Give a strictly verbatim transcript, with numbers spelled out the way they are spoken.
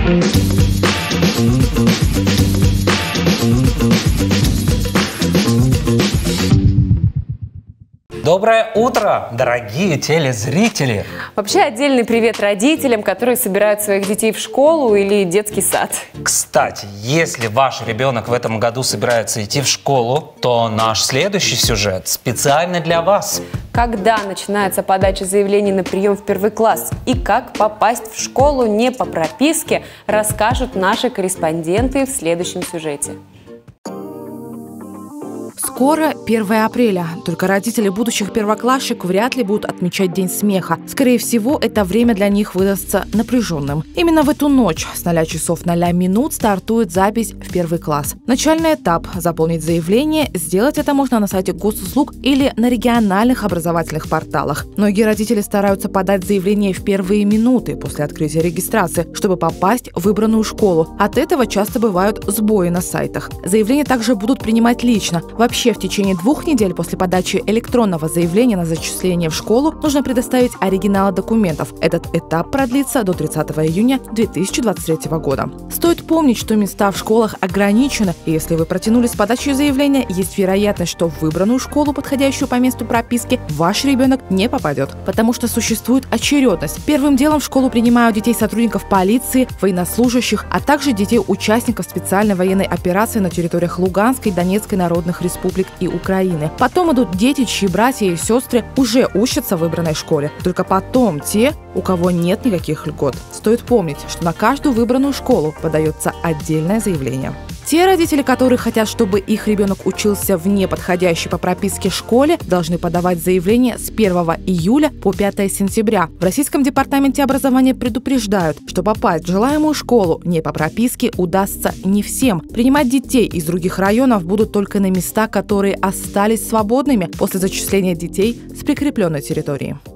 Доброе утро, дорогие телезрители! Вообще отдельный привет родителям, которые собирают своих детей в школу или детский сад. Кстати, если ваш ребенок в этом году собирается идти в школу, то наш следующий сюжет специально для вас. Когда начинается подача заявлений на прием в первый класс и как попасть в школу не по прописке, расскажут наши корреспонденты в следующем сюжете. Скоро первое апреля. Только родители будущих первоклашек вряд ли будут отмечать День смеха. Скорее всего, это время для них выдастся напряженным. Именно в эту ночь с ноля часов ноля минут стартует запись в первый класс. Начальный этап – заполнить заявление. Сделать это можно на сайте госуслуг или на региональных образовательных порталах. Многие родители стараются подать заявление в первые минуты после открытия регистрации, чтобы попасть в выбранную школу. От этого часто бывают сбои на сайтах. Заявления также будут принимать лично. Вообще, в течение двух недель после подачи электронного заявления на зачисление в школу нужно предоставить оригиналы документов. Этот этап продлится до тридцатого июня две тысячи двадцать третьего года. Стоит помнить, что места в школах ограничены, и если вы протянули с подачей заявления, есть вероятность, что в выбранную школу, подходящую по месту прописки, ваш ребенок не попадет, потому что существует очередность. Первым делом в школу принимают детей сотрудников полиции, военнослужащих, а также детей участников специальной военной операции на территориях Луганской и Донецкой народных республик и Украины. Потом идут дети, чьи братья и сестры уже учатся в выбранной школе. Только потом те, у кого нет никаких льгот. Стоит помнить, что на каждую выбранную школу подается отдельное заявление. Те родители, которые хотят, чтобы их ребенок учился в неподходящей по прописке школе, должны подавать заявление с первого июля по пятое сентября. В Российском департаменте образования предупреждают, что попасть в желаемую школу не по прописке удастся не всем. Принимать детей из других районов будут только на места, которые остались свободными после зачисления детей с прикрепленной территории.